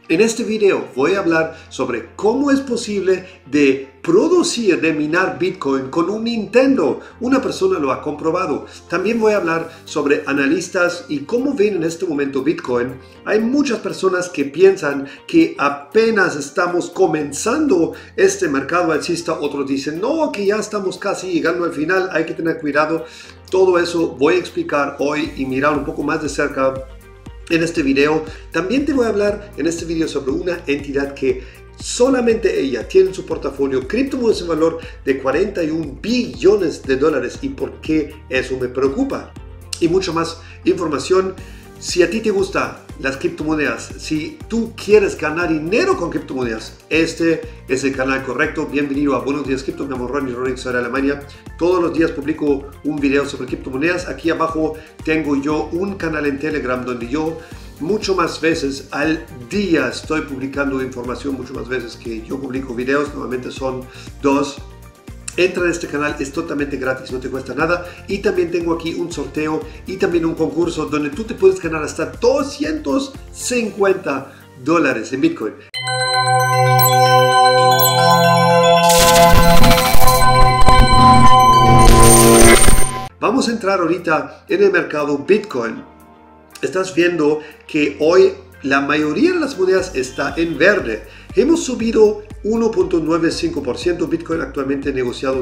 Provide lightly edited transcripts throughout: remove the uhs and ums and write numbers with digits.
En este video voy a hablar sobre cómo es posible de producir, de minar Bitcoin con un Nintendo. Una persona lo ha comprobado. También voy a hablar sobre analistas y cómo ven en este momento Bitcoin. Hay muchas personas que piensan que apenas estamos comenzando este mercado alcista. Otros dicen, no, que ya estamos casi llegando al final, hay que tener cuidado. Todo eso voy a explicar hoy y mirar un poco más de cerca en este video. También te voy a hablar en este video sobre una entidad que solamente ella tiene en su portafolio criptomonedas en valor de 41 billones de dólares y por qué eso me preocupa. Y mucha más información. Si a ti te gustan las criptomonedas, si tú quieres ganar dinero con criptomonedas, este es el canal correcto. Bienvenido a Buenos Días Cripto. Me llamo Ronnie Rodríguez, soy de Alemania. Todos los días publico un video sobre criptomonedas. Aquí abajo tengo yo un canal en Telegram donde yo mucho más veces al día estoy publicando información, mucho más veces que yo publico videos. Normalmente son 2. Entra en este canal, es totalmente gratis, no te cuesta nada. Y también tengo aquí un sorteo y también un concurso donde tú te puedes ganar hasta $250 en Bitcoin. Vamos a entrar ahorita en el mercado Bitcoin. Estás viendo que hoy la mayoría de las monedas está en verde. Hemos subido 1.95%. Bitcoin actualmente negociado en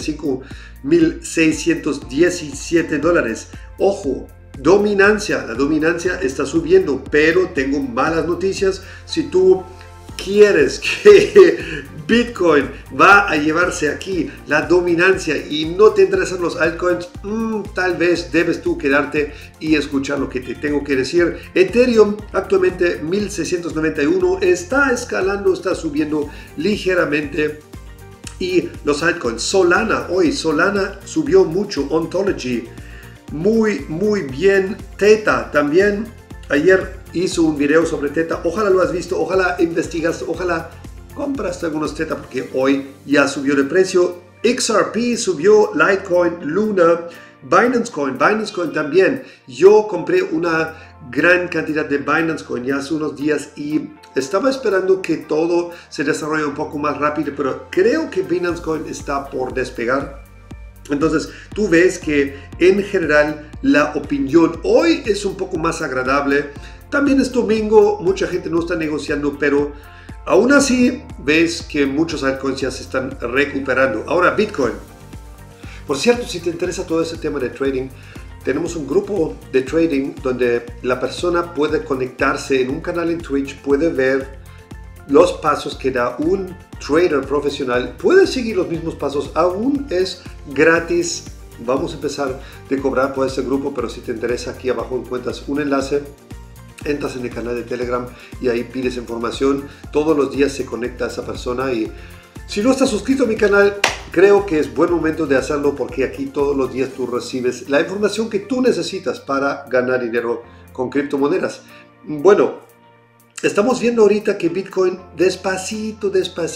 $55.617. Ojo, dominancia. La dominancia está subiendo, pero tengo malas noticias. Si tú quieres que Bitcoin va a llevarse aquí la dominancia y no te interesan los altcoins, tal vez debes tú quedarte y escuchar lo que te tengo que decir. Ethereum actualmente 1691, está escalando, está subiendo ligeramente. Y los altcoins, Solana subió mucho. Ontology muy bien. Theta también, ayer hizo un video sobre Theta. Ojalá lo has visto, ojalá investigas, ojalá compraste algunos Theta porque hoy ya subió de precio. XRP subió, Litecoin, Luna, Binance Coin también. Yo compré una gran cantidad de Binance Coin ya hace unos días y estaba esperando que todo se desarrolle un poco más rápido, pero creo que Binance Coin está por despegar. Entonces tú ves que en general la opinión hoy es un poco más agradable. También es domingo, mucha gente no está negociando, pero aún así ves que muchos altcoins ya se están recuperando. Ahora Bitcoin. Por cierto, si te interesa todo ese tema de trading, tenemos un grupo de trading donde la persona puede conectarse en un canal en Twitch, puede ver los pasos que da un trader profesional, puede seguir los mismos pasos, aún es gratis. Vamos a empezar de cobrar por este grupo, pero si te interesa, aquí abajo encuentras un enlace. Entras en el canal de Telegram y ahí pides información. Todos los días se conecta a esa persona y si no estás suscrito a mi canal, creo que es buen momento de hacerlo porque aquí todos los días tú recibes la información que tú necesitas para ganar dinero con criptomonedas. Bueno, estamos viendo ahorita que Bitcoin despacito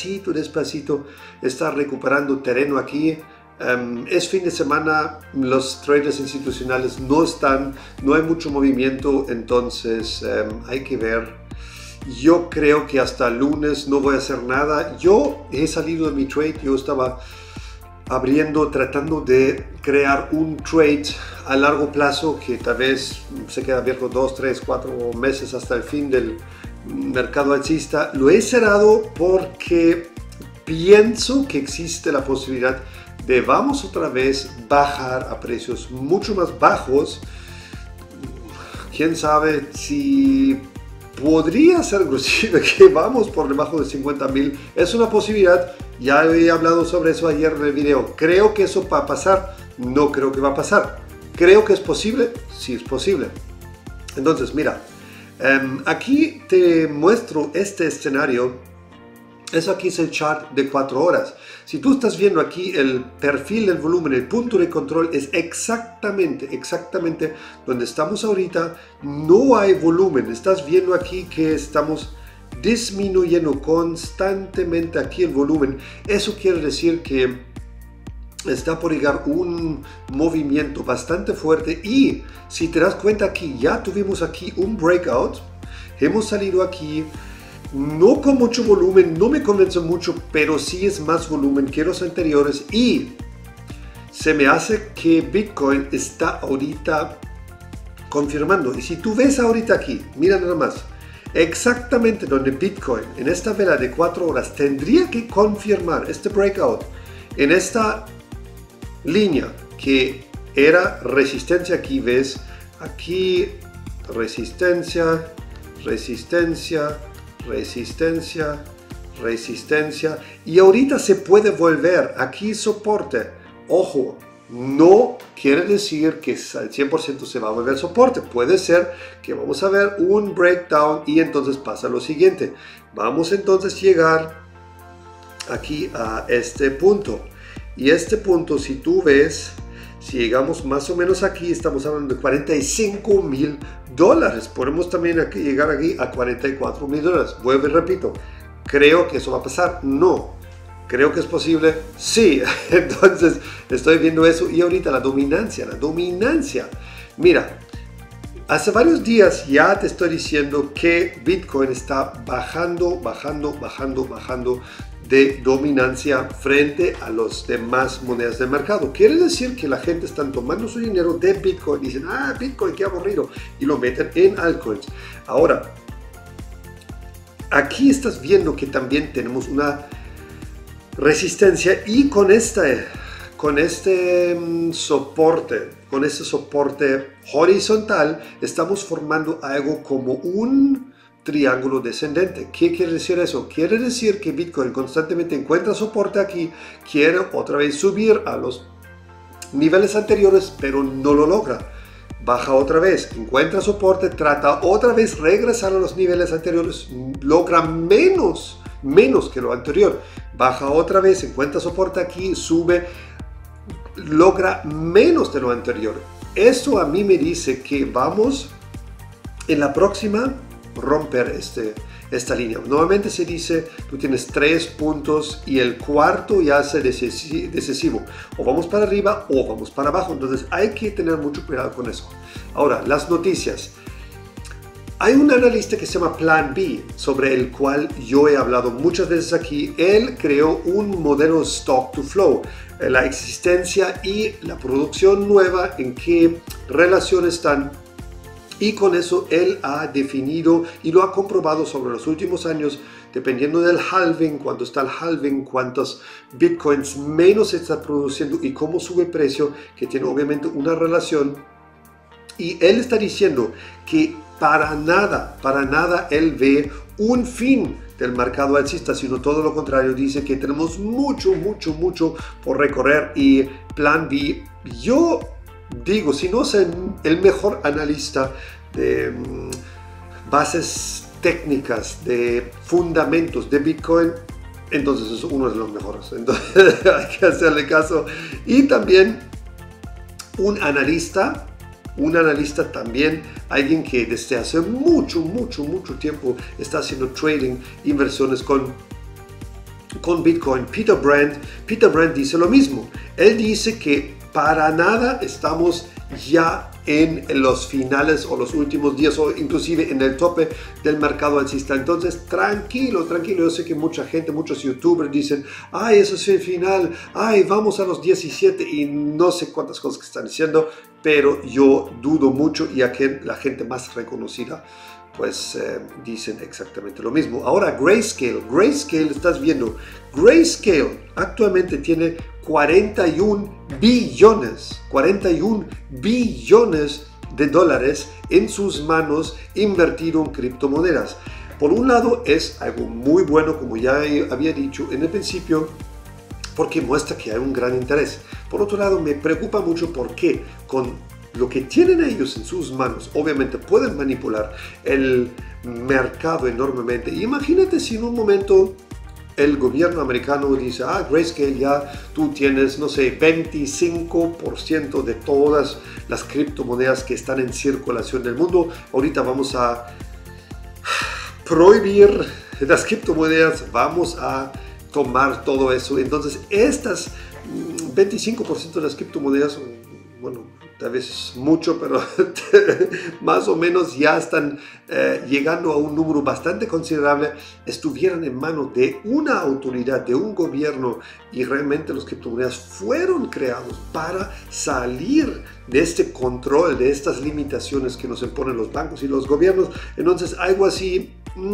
está recuperando terreno aquí. Es fin de semana, los traders institucionales no hay mucho movimiento, entonces hay que ver. Yo creo que hasta lunes no voy a hacer nada. Yo he salido de mi trade, yo estaba tratando de crear un trade a largo plazo que tal vez se queda abierto 2, 3, 4 meses hasta el fin del mercado alcista. Lo he cerrado porque pienso que existe la posibilidad de vamos otra vez bajar a precios mucho más bajos. Quién sabe si podría ser inclusive que vamos por debajo de 50,000. Es una posibilidad. Ya he hablado sobre eso ayer en el video. ¿Creo que eso va a pasar? No creo que va a pasar. ¿Creo que es posible? Sí es posible. Entonces mira, aquí te muestro este escenario. Eso aquí es el chart de 4 horas. Si tú estás viendo aquí el perfil del volumen, el punto de control es exactamente donde estamos ahorita. No hay volumen. Estás viendo aquí que estamos disminuyendo constantemente aquí el volumen. Eso quiere decir que está por llegar un movimiento bastante fuerte y si te das cuenta aquí ya tuvimos aquí un breakout. Hemos salido aquí. no con mucho volumen, no me convence mucho, pero sí es más volumen que los anteriores y se me hace que Bitcoin está ahorita confirmando. Y si tú ves ahorita aquí, mira nada más, exactamente donde Bitcoin en esta vela de 4 horas tendría que confirmar este breakout en esta línea que era resistencia. Aquí ves, aquí resistencia, resistencia, resistencia, resistencia, y ahorita se puede volver aquí soporte. Ojo, no quiere decir que al 100% se va a volver soporte. Puede ser que vamos a ver un breakdown y entonces pasa lo siguiente. Vamos entonces a llegar aquí a este punto, y este punto, si tú ves, si llegamos más o menos aquí, estamos hablando de $45,000. Podemos también aquí llegar aquí a $44,000. Vuelvo y repito, ¿creo que eso va a pasar? No. ¿Creo que es posible? Sí. Entonces estoy viendo eso, y ahorita la dominancia. Mira, hace varios días ya te estoy diciendo que Bitcoin está bajando de dominancia frente a las demás monedas del mercado. Quiere decir que la gente está tomando su dinero de Bitcoin y dicen, ah, Bitcoin, qué aburrido, y lo meten en altcoins. Ahora, aquí estás viendo que también tenemos una resistencia, y con este soporte horizontal estamos formando algo como un triángulo descendente. ¿Qué quiere decir eso? Quiere decir que Bitcoin constantemente encuentra soporte aquí, quiere otra vez subir a los niveles anteriores, pero no lo logra. Baja otra vez, encuentra soporte, trata otra vez regresar a los niveles anteriores, logra menos que lo anterior. Baja otra vez, encuentra soporte aquí, sube, logra menos de lo anterior. Esto a mí me dice que vamos en la próxima romper esta línea. Normalmente se dice, tú tienes 3 puntos y el cuarto ya es decisivo. O vamos para arriba o vamos para abajo. Entonces hay que tener mucho cuidado con eso. Ahora, las noticias. Hay un analista que se llama Plan B, sobre el cual yo he hablado muchas veces aquí. Él creó un modelo Stock to Flow, la existencia y la producción nueva, en qué relación están. Y con eso él ha definido y lo ha comprobado sobre los últimos años, dependiendo del halving, cuando está el halving, cuántos bitcoins menos se está produciendo y cómo sube el precio, que tiene obviamente una relación. Y él está diciendo que para nada él ve un fin del mercado alcista, sino todo lo contrario. Dice que tenemos mucho por recorrer. Y Plan B, yo digo, si no es el mejor analista de bases técnicas, de fundamentos de Bitcoin, entonces es uno de los mejores. Entonces hay que hacerle caso. Y también un analista también, alguien que desde hace mucho tiempo está haciendo trading, inversiones con Bitcoin, Peter Brand dice lo mismo. Él dice que para nada estamos ya en los finales o los últimos días, o inclusive en el tope del mercado alcista. Entonces tranquilo, yo sé que mucha gente, muchos youtubers dicen, ay, eso es el final, ay, vamos a los 17 y no sé cuántas cosas que están diciendo, pero yo dudo mucho, y aquí la gente más reconocida pues dicen exactamente lo mismo. Ahora Grayscale, estás viendo, Grayscale actualmente tiene 41 billones de dólares en sus manos invertido en criptomonedas. Por un lado es algo muy bueno, como ya había dicho en el principio, porque muestra que hay un gran interés. Por otro lado, me preocupa mucho porque con lo que tienen ellos en sus manos, obviamente pueden manipular el mercado enormemente. Imagínate si en un momento el gobierno americano dice, ah, Grayscale, ya tú tienes, no sé, 25% de todas las criptomonedas que están en circulación del mundo. Ahorita vamos a prohibir las criptomonedas, vamos a tomar todo eso. Entonces, estas 25% de las criptomonedas, bueno, tal vez es mucho, pero más o menos ya están llegando a un número bastante considerable, estuvieran en manos de una autoridad, de un gobierno, y realmente los criptomonedas fueron creados para salir de este control, de estas limitaciones que nos imponen los bancos y los gobiernos. Entonces algo así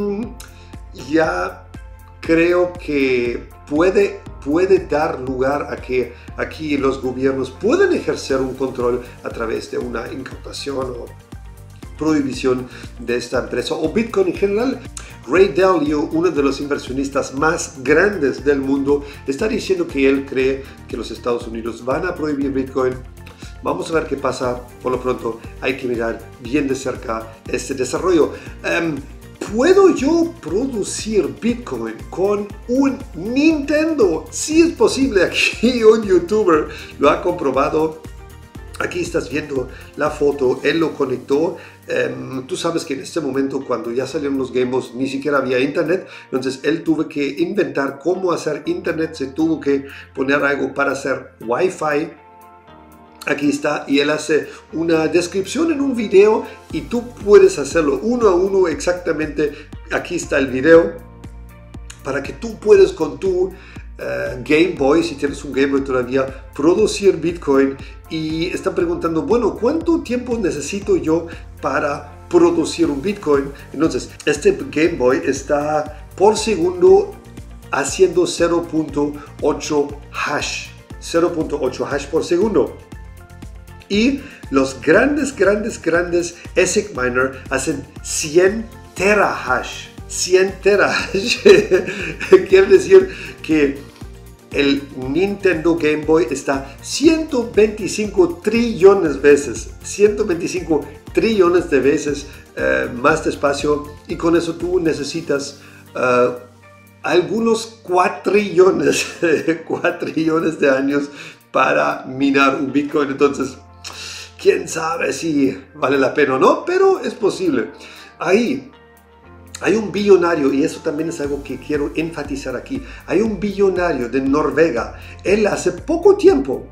ya creo que puede dar lugar a que aquí los gobiernos pueden ejercer un control a través de una incautación o prohibición de esta empresa o Bitcoin en general. Ray Dalio, uno de los inversionistas más grandes del mundo, está diciendo que él cree que los Estados Unidos van a prohibir Bitcoin. Vamos a ver qué pasa. Por lo pronto hay que mirar bien de cerca este desarrollo. ¿Puedo yo producir Bitcoin con un Nintendo? Sí es posible. Aquí un youtuber lo ha comprobado. Aquí estás viendo la foto, él lo conectó. Tú sabes que en este momento, cuando ya salieron los Gameboys, ni siquiera había internet. Entonces él tuvo que inventar cómo hacer internet, se tuvo que poner algo para hacer Wi-Fi. Aquí está, y él hace una descripción en un video y tú puedes hacerlo uno a uno exactamente. Aquí está el video para que tú puedas con tu Game Boy, si tienes un Game Boy todavía, producir Bitcoin. Y están preguntando, bueno, ¿cuánto tiempo necesito yo para producir un Bitcoin? Entonces, este Game Boy está por segundo haciendo 0.8 hash. 0.8 hash por segundo. Y los grandes ASIC miner hacen 100 terahash. 100 terahash. Quiere decir que el Nintendo Game Boy está 125 trillones veces. 125 trillones de veces más despacio. Y con eso tú necesitas algunos cuatrillones de años para minar un Bitcoin. Entonces, quién sabe si vale la pena o no, pero es posible. Ahí hay un billonario, y eso también es algo que quiero enfatizar aquí. Hay un billonario de Noruega. Él hace poco tiempo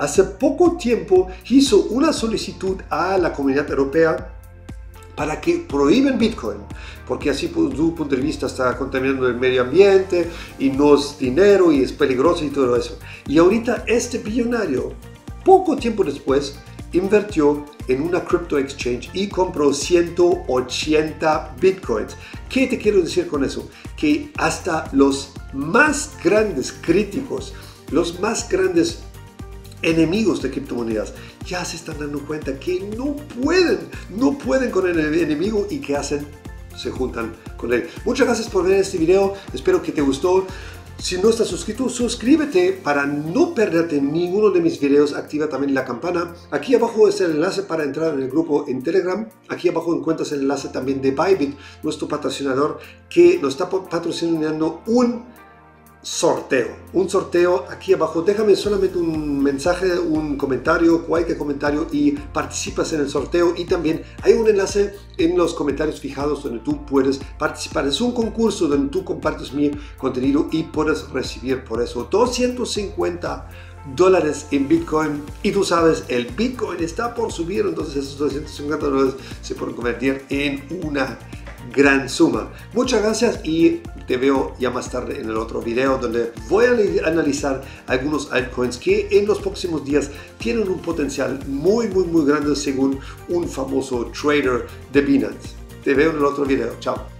hizo una solicitud a la Comunidad Europea para que prohíben Bitcoin, porque así, desde su punto de vista, está contaminando el medio ambiente y no es dinero y es peligroso y todo eso. Y ahorita este billonario, poco tiempo después, invirtió en una crypto exchange y compró 180 bitcoins. ¿Qué te quiero decir con eso? Que hasta los más grandes críticos, los más grandes enemigos de criptomonedas ya se están dando cuenta que no pueden con el enemigo, y que hacen, se juntan con él. Muchas gracias por ver este video, espero que te gustó. Si no estás suscrito, suscríbete para no perderte ninguno de mis videos. Activa también la campana. Aquí abajo es el enlace para entrar en el grupo en Telegram. Aquí abajo encuentras el enlace también de Bybit, nuestro patrocinador, que nos está patrocinando un sorteo. Aquí abajo déjame solamente un mensaje, un comentario, cualquier comentario, y participas en el sorteo. Y también hay un enlace en los comentarios fijados donde tú puedes participar. Es un concurso donde tú compartes mi contenido y puedes recibir por eso $250 en Bitcoin. Y tú sabes, el Bitcoin está por subir, entonces esos $250 se pueden convertir en una gran suma. Muchas gracias y te veo ya más tarde en el otro video, donde voy a analizar algunos altcoins que en los próximos días tienen un potencial muy grande según un famoso trader de Binance. Te veo en el otro video. Chao.